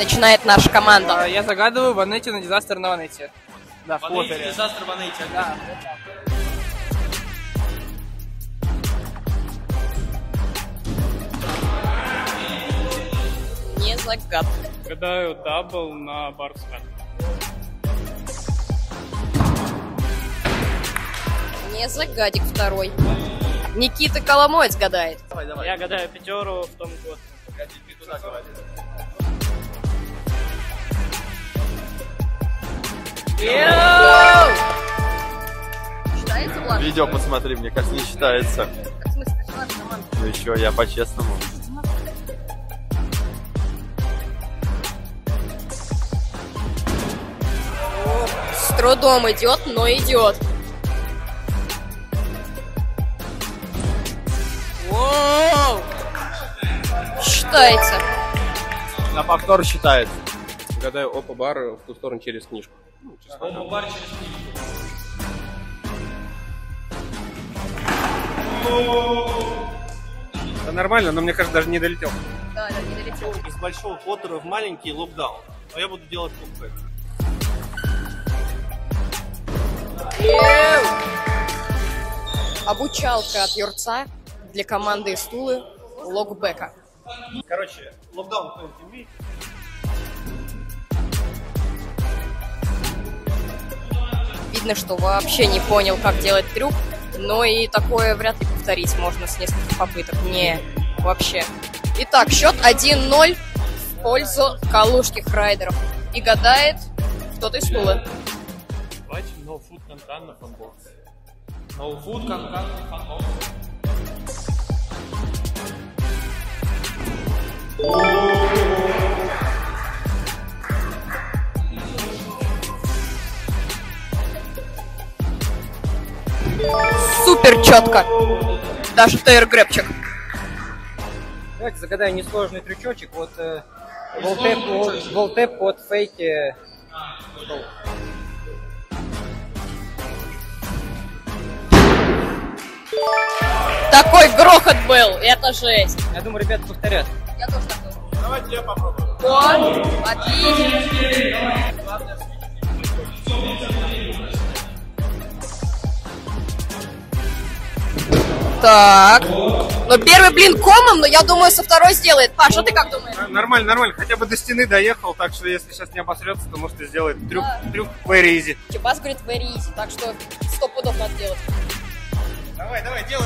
начинает наша команда. Я загадываю Ванетти на дизастер на Ванетти. Да, в квотере. Дизастер Ванетти. Да. Не загад. Гадаю дабл на Барска. Не загадик второй. Никита Коломоец гадает. Давай. Я гадаю пятеру в том год. Погоди, ты туда говори. Считается, Влад? Видео посмотри, мне кажется, не считается. В смысле, это наша команда. Ну еще, я по-честному. С трудом идет, но идет. Воу! Считается. На повтор считается. Гадаю опа бар в ту сторону через книжку. Оба бар через книжку. Да нормально, но мне кажется, даже не долетел. Да, не долетел. Из большого квотера в маленький локдаун. Но я буду делать локбэк. Обучалка от Юрца для команды из Тулы локбека. Короче, локдаун кто-нибудь умеет? Видно, что вообще не понял, как делать трюк, но и такое вряд ли повторить можно с нескольких попыток. Не, вообще. Итак, счет 1-0 в пользу калужских райдеров. И гадает кто-то из Тулы. Давайте no food канкан на фанбокс. No food, канкан, фанбокс. Супер четко. Даже тейр-грэпчик. Давайте загадаю несложный трючочек. Вот волтэп от фейки. Такой грохот был, это жесть. Я думаю, ребята повторят. Я тоже так думаю. Давайте я попробую. О, отлично. Так. Ну, первый блин комом, но я думаю, со второй сделает. Паша, ты как думаешь? Нормально, нормально. Хотя бы до стены доехал, так что если сейчас не обосрется, то может и сделает трюк very easy. Чебас говорит very easy, так что 100 пудов надо делать. Давай, делай.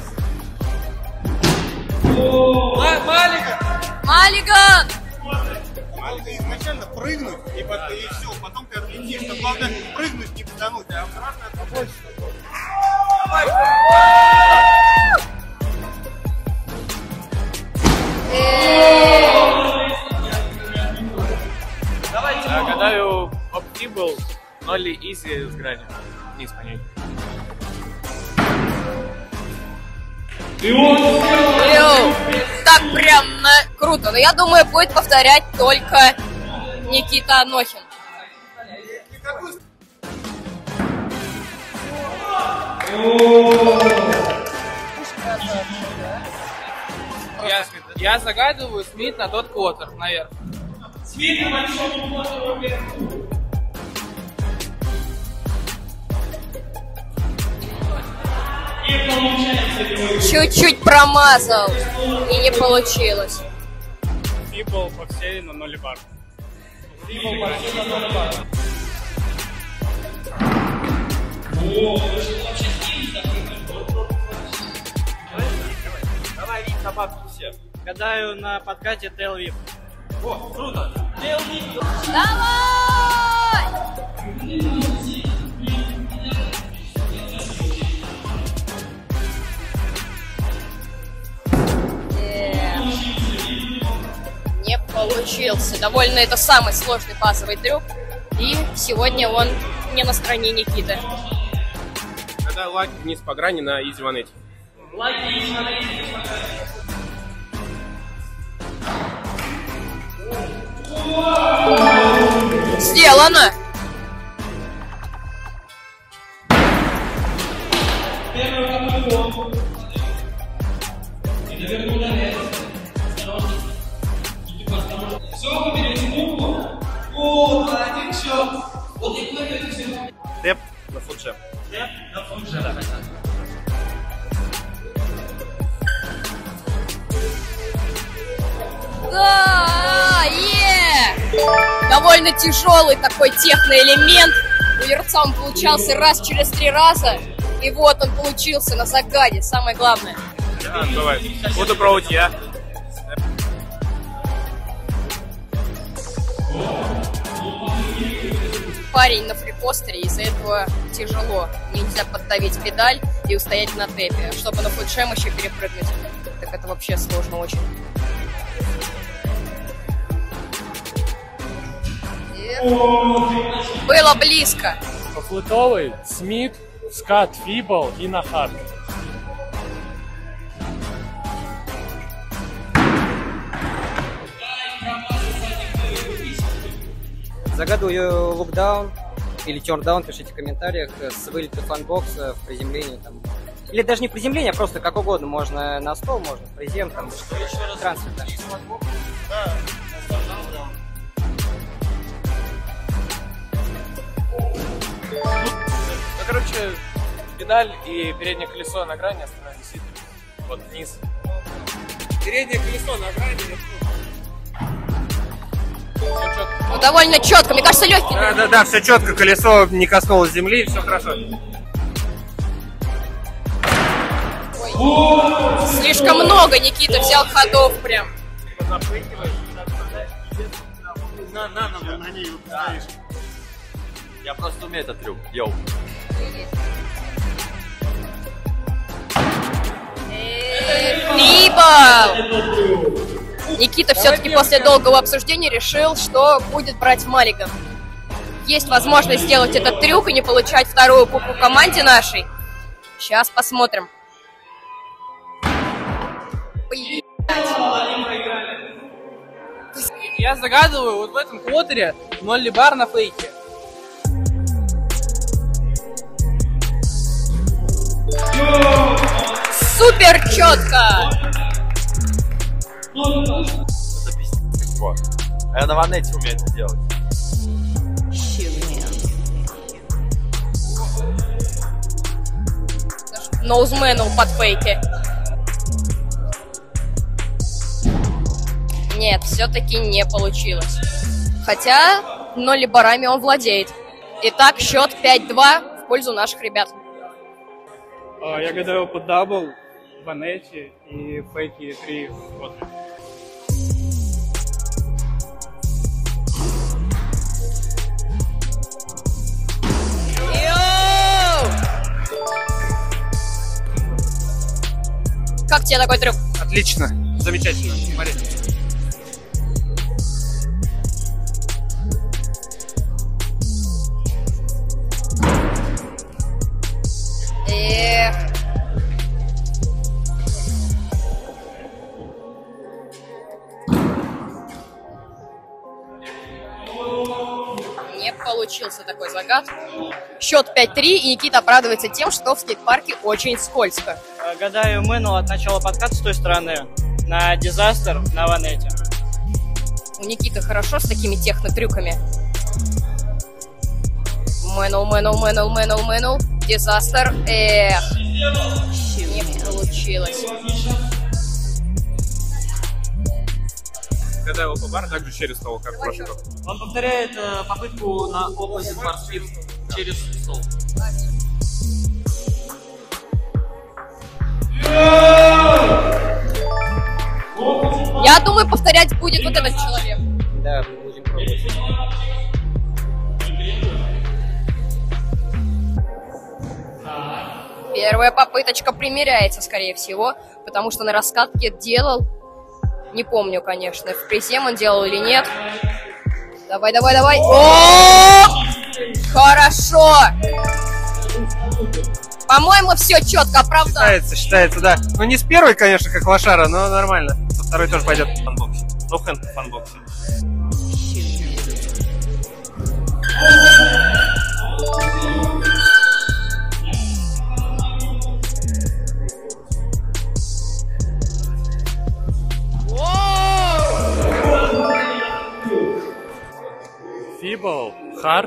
Маллиган! Надо изначально прыгнуть, и все, потом ты отлетишь. Но главное прыгнуть, не потонуть, а обратно побольше. Я гадаю оптибл 0 изи с грани. Вниз по ней. Так прям круто. Но я думаю, будет повторять только Никита Анохин. Я загадываю Смит на тот квотер, наверх. Смит на большому квотеру вверх. Чуть-чуть промазал. И не получилось. Фибл по всей на 0 бар. Давай, Вик, добавки все. Гадаю на подкате Тейлвип. О, круто. Давай! Не получился. Довольно это самый сложный базовый трюк. И сегодня он не на стороне Никиты. Гадаю лаки вниз по грани на изи Ванетти. Сделано! Все, Деп на фудже. Да, довольно тяжелый такой техноэлемент. У Ерца он получался раз через 3 раза. И вот он получился на загаде, самое главное. Бывает. Буду пробовать я. Парень на фрикостере, из-за этого тяжело. Нельзя поддавить педаль и устоять на тэпе. Чтобы на фудшем еще перепрыгнуть, так это вообще сложно очень. Было близко. Флотовый, Смит, скат, фибл и на хард. Загадываю лукдаун или терндаун, пишите в комментариях, с вылета фанбокса в приземлении там. Или даже не приземление, а просто как угодно. Можно на стол, можно в призем, там, трансфер. Да. Ну, короче, педаль и переднее колесо на грани, остальное висит вот вниз. Переднее колесо на грани. Ну, довольно четко, мне кажется, легкий. Да, все четко, колесо не коснулось земли, все хорошо. Ой. Слишком много Никита взял ходов прям. На ней выпускаешь. Я просто умею этот трюк. Йоу. Фибл! Никита все-таки после долгого обсуждения решил, что будет брать Маллиган. Есть возможность сделать этот трюк и не получать вторую кубку команде нашей. Сейчас посмотрим. Я загадываю вот в этом квотере 0 бар на фейке. Супер четко! Это пиздец легко. А я на ванете умею это делать. Ноузменул под фейки. Нет, все-таки не получилось. Хотя 0 барами он владеет. Итак, счет 5-2 в пользу наших ребят. Я гадаю по дабл, ванете и фейки 3 вот. Как тебе такой трюк? Отлично, замечательно. Смотри. Эх. Не получился такой загад. Счет 5-3, и Никита оправдывается тем, что в скейт-парке очень скользко. Гадаю, мэнул от начала подката с той стороны на дизастер на ванете. У Никиты хорошо с такими техно-трюками. Мэнул. Дизастер. Эх. Не получилось. Когда его по бар, также через того, как прошлый. Он повторяет попытку на opposite bar spin через стол. Я думаю, повторять будет вот этот человек. Да, будем пробовать. Первая попыточка примеряется, скорее всего, потому что на раскатке делал, не помню, конечно, в призем он делал или нет. Давай. О! Хорошо! По-моему, все четко, оправдано. Считается, да. Ну не с первой, конечно, как лошара, но нормально. Со второй тоже пойдет. Фанбокс. Ну, хэнд в фанбоксе. Фибл, хард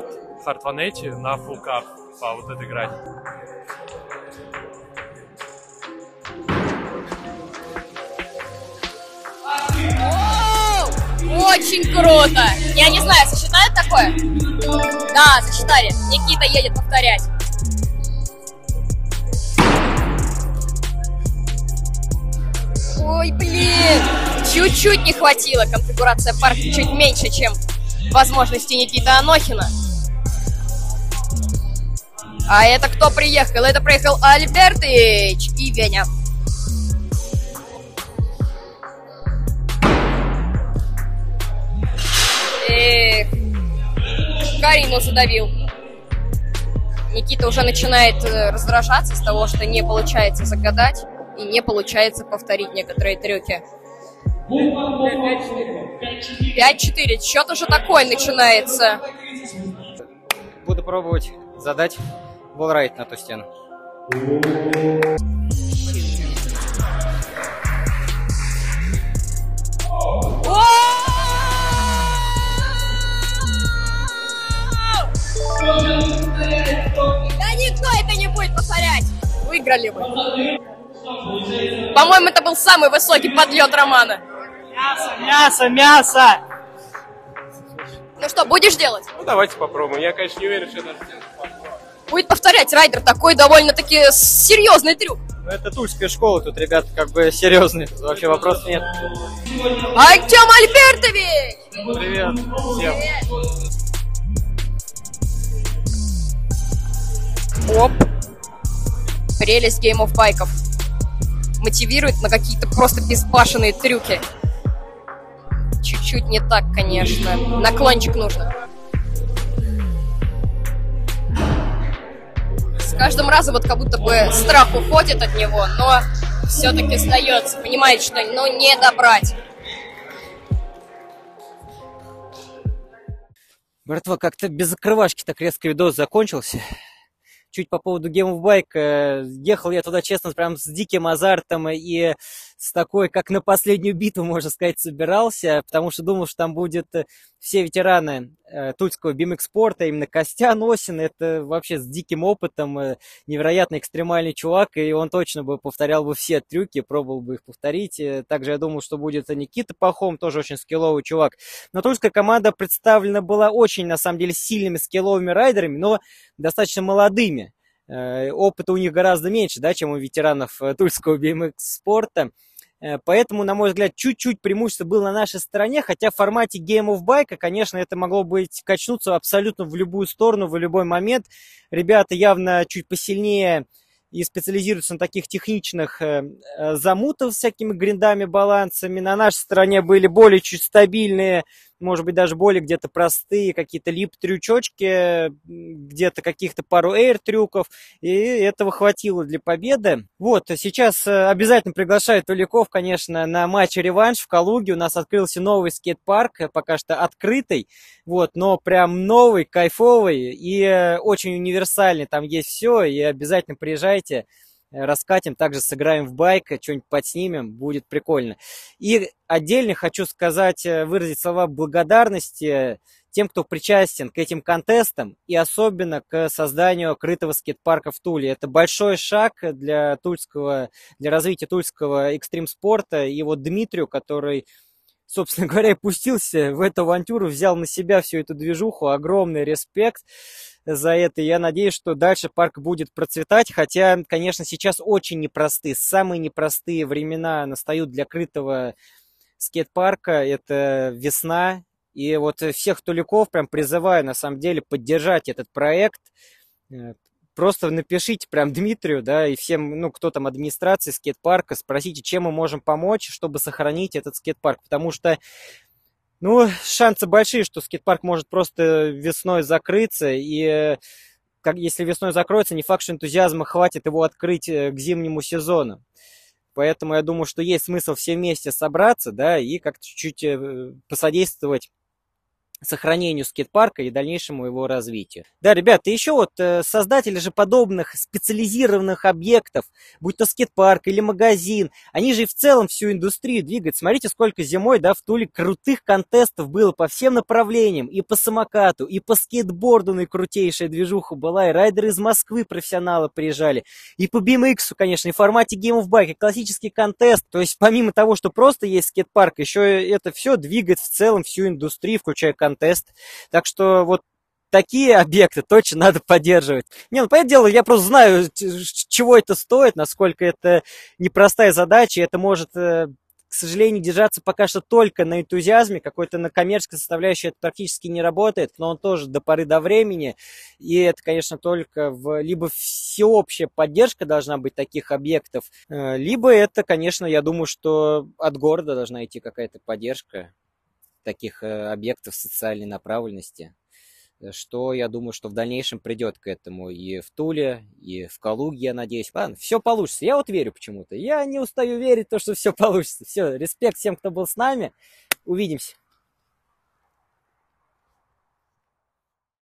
Hard180 на full cup по вот этой грани. Очень круто! Я не знаю, сочетают такое? Да, сочетали. Никита едет повторять. Ой, блин! Чуть-чуть не хватило. Конфигурация парка чуть меньше, чем возможности Никиты Анохина. А это кто приехал? Это приехал Альбертыч и Веня. Эх, Карину задавил. Никита уже начинает раздражаться с того, что не получается загадать и не получается повторить некоторые трюки. 5-4. Счет уже такой начинается. Буду пробовать задать волрайт на ту стену. Да никто это не будет повторять. Выиграли бы. По-моему, это был самый высокий подлет Романа. Мясо, мясо, мясо! Ну что, будешь делать? Ну, давайте попробуем. Я, конечно, не уверен, что это... Будет повторять Райдер. Такой довольно-таки серьезный трюк. Ну, это тульская школа, тут ребята как бы серьезные, вообще вопросов нет. Артем Альбертович! Привет всем. Оп. Прелесть Game of Bike'ов. Мотивирует на какие-то просто безбашенные трюки. Чуть-чуть не так, конечно. Наклончик нужно. С каждым разом вот как будто бы страх уходит от него, но все-таки сдается. Понимает, что ну не добрать. Братва, как-то без закрывашки так резко видос закончился. Чуть по поводу Game of Bike. Ехал я туда, честно, прям с диким азартом и с такой, как на последнюю битву, можно сказать, собирался, потому что думал, что там будут все ветераны тульского BMX-спорта, именно Костян Осин, это вообще с диким опытом, невероятно экстремальный чувак, и он точно бы повторял бы все трюки, пробовал бы их повторить. Также я думал, что будет Никита Пахом, тоже очень скилловый чувак. Но тульская команда представлена была очень, на самом деле, сильными скилловыми райдерами, но достаточно молодыми. Опыта у них гораздо меньше, да, чем у ветеранов тульского BMX-спорта. Поэтому, на мой взгляд, чуть-чуть преимущество было на нашей стороне, хотя в формате Game of Bike, конечно, это могло быть качнуться абсолютно в любую сторону, в любой момент. Ребята явно чуть посильнее и специализируются на таких техничных замутах с всякими гриндами, балансами. На нашей стороне были более чуть стабильные, может быть, даже более где-то простые какие-то лип-трючочки, где-то каких-то пару эйр-трюков, и этого хватило для победы. Вот, сейчас обязательно приглашаю туляков, конечно, на матч-реванш в Калуге. У нас открылся новый скейт-парк, пока что открытый, вот, но прям новый, кайфовый и очень универсальный. Там есть все, и обязательно приезжайте. Раскатим, также сыграем в байк, что-нибудь подснимем, будет прикольно. И отдельно хочу сказать, выразить слова благодарности тем, кто причастен к этим контестам и особенно к созданию крытого скейт-парка в Туле. Это большой шаг для развития тульского экстрим-спорта. И вот Дмитрию, который, собственно говоря, пустился в эту авантюру, взял на себя всю эту движуху, огромный респект за это. Я надеюсь, что дальше парк будет процветать, хотя, конечно, сейчас очень непростые, самые непростые времена настают для крытого скейт-парка. Это весна, и вот всех туляков прям призываю, на самом деле, поддержать этот проект. Просто напишите прям Дмитрию, да, и всем, ну, кто там администрации скейт-парка, спросите, чем мы можем помочь, чтобы сохранить этот скейт-парк, потому что ну, шансы большие, что скейт-парк может просто весной закрыться, и если весной закроется, не факт, что энтузиазма хватит его открыть к зимнему сезону. Поэтому я думаю, что есть смысл все вместе собраться, да, и как-то чуть-чуть посодействовать сохранению скейт-парка и дальнейшему его развитию. Да, ребята, еще вот создатели же подобных специализированных объектов, будь то скейт-парк или магазин, они же и в целом всю индустрию двигают. Смотрите, сколько зимой, да, в Туле крутых контестов было по всем направлениям, и по самокату, и по скейтборду наикрутейшая движуха была, и райдеры из Москвы профессионалы приезжали, и по BMX, конечно, и в формате Game of Bike, и классический контест. То есть помимо того, что просто есть скейт-парк, еще это все двигает в целом всю индустрию, включая контест. Так что вот такие объекты точно надо поддерживать. Не, ну, понятное дело, я просто знаю, чего это стоит, насколько это непростая задача, и это может, к сожалению, держаться пока что только на энтузиазме, какой-то на коммерческой составляющей это практически не работает, но он тоже до поры до времени, и это, конечно, только либо всеобщая поддержка должна быть таких объектов, либо это, конечно, я думаю, что от города должна идти какая-то поддержка таких объектов социальной направленности, что я думаю, что в дальнейшем придет к этому и в Туле, и в Калуге, я надеюсь. Ладно, все получится. Я вот верю почему-то. Я не устаю верить в то, что все получится. Все, респект всем, кто был с нами. Увидимся.